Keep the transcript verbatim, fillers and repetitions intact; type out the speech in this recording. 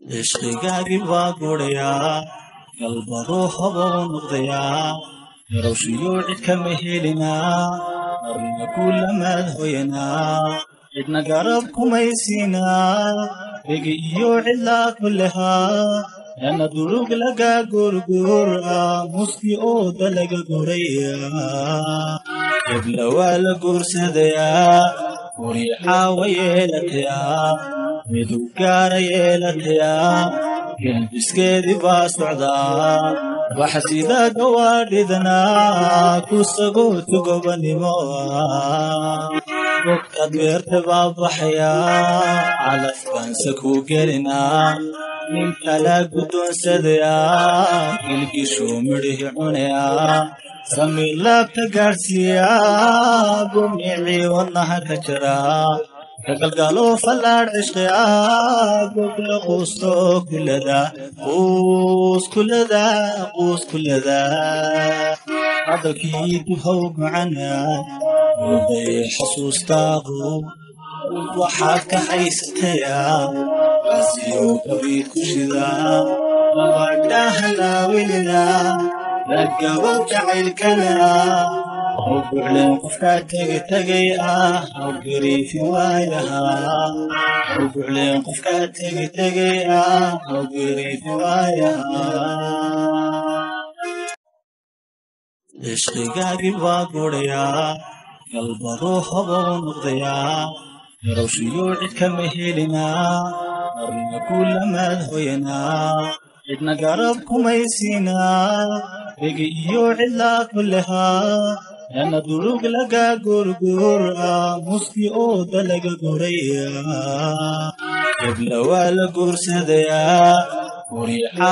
ishqigagi waa guraya galba ruuxaba u noqdaya garowshiyo cid kama helina marna kulamaad hoyana cidna garab kumaysiina igi iyo cidlaa kuleha yana durug laga gurgura muski oo dalaga guraya gabla waa la guursadaya وريحا ويلتيا مدوكار يلتيا قلبس كذي باسعدا وحسيدا قواردنا كوسقو تقبني موا وقت بيرتبا بحيا على سبانسكو قرنا من كلا قدون سديا كلكي شو مريه عنيا سمي لك تقارسيا قميعي والله كجرا كقلقالو فلار عشقيا قبل قوستو كل ذا قوس كل ذا قوس كل ذا هذا كيد فوق عنا وضي حسوس تاغو وحاك حيستيا عزيو كبير كشذا وبعدها لا ولنا لقى وجع الكلا وقعلن قفكا تغي تغي اه وقري في وايها وقعلن قفكا تغي تغي اه وقري في وايها ishqigagi waa guraya galba ruuxaba u noqdaya garowshiyo cid kama helina marna kulamaad hoyana cidna garab kumaysiina igi iyo cidlaa kuleha yana durug laga gurgura muski oo dalaga guraya gabla waa la guursadaya